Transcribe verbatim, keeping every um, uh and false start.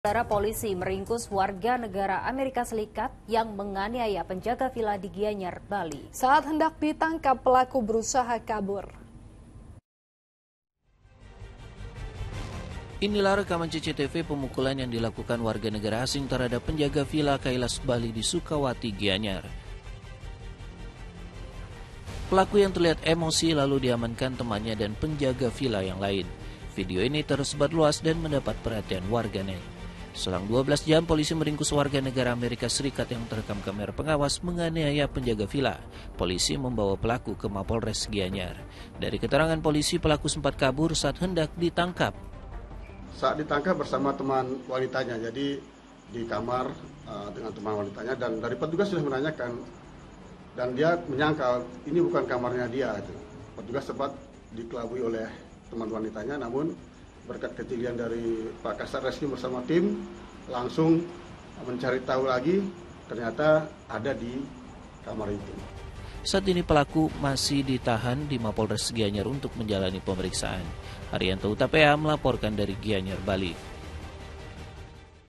Saudara polisi meringkus warga negara Amerika Serikat yang menganiaya penjaga villa di Gianyar, Bali. Saat hendak ditangkap, pelaku berusaha kabur. Inilah rekaman C C T V pemukulan yang dilakukan warga negara asing terhadap penjaga villa Kailas Bali di Sukawati, Gianyar. Pelaku yang terlihat emosi lalu diamankan temannya dan penjaga villa yang lain. Video ini tersebar luas dan mendapat perhatian warganet. Selang dua belas jam, polisi meringkus warga negara Amerika Serikat yang terekam kamera pengawas menganiaya penjaga villa. Polisi membawa pelaku ke Mapolres Gianyar. Dari keterangan polisi, pelaku sempat kabur saat hendak ditangkap. Saat ditangkap bersama teman wanitanya, jadi di kamar uh, dengan teman wanitanya, dan dari petugas sudah menanyakan, dan dia menyangkal ini bukan kamarnya dia. Itu. Petugas sempat dikelabui oleh teman wanitanya, namun berkat kejelian dari Pak Kasat Reskrim bersama tim langsung mencari tahu lagi, ternyata ada di kamar itu. Saat ini pelaku masih ditahan di Mapolres Gianyar untuk menjalani pemeriksaan. Haryanto Utapea melaporkan dari Gianyar, Bali.